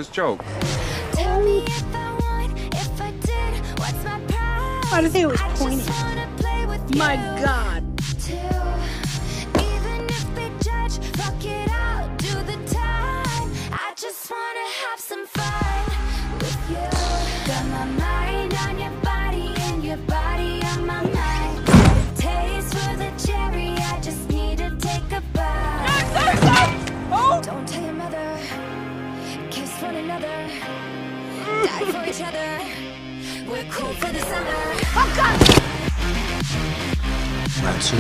this joke. Tell me if I won, if I did, what's my prize? Why do they always I point just at wanna play with My you, God. too. Even if they judge, fuck it, I'll do the time. I just wanna have some fun with you. Got my mind on your body and your body on my mind. Taste for the cherry, I just need to take a bite. Don't tell your mother, kiss one another, die for each other. We're cool for the summer. Oh God! Nancy.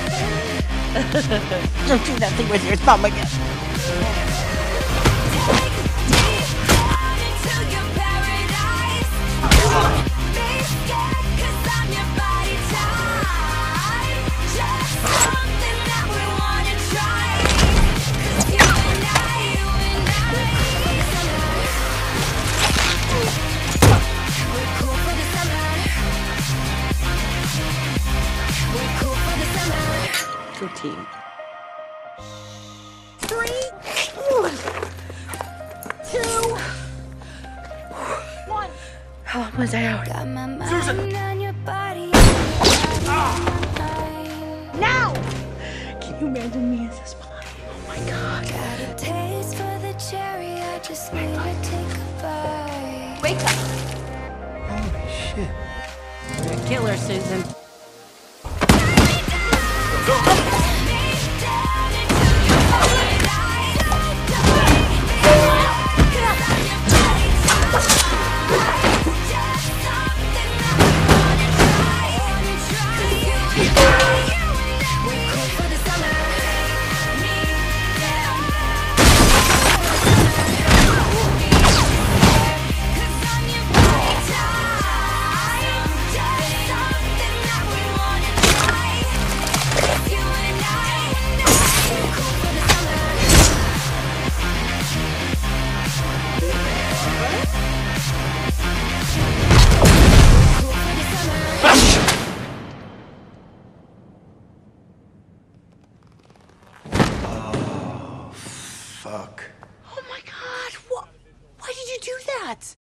Don't do that thing with your thumb again. Take me out into your paradise. Be scared 'cause I'm your body type. Just something that we wanna try. 'Cause you and I, we're cool for the summer. We're cool for the summer. Good team. 3, 2, 1. How long was I out? Got my mind Susan! on your body. Now! Can you imagine me as this body? Oh my God. Got a taste for the cherry, I just need to take a bite. Wake up. Holy shit. Killer, Susan. Fuck. Oh my God. Why did you do that?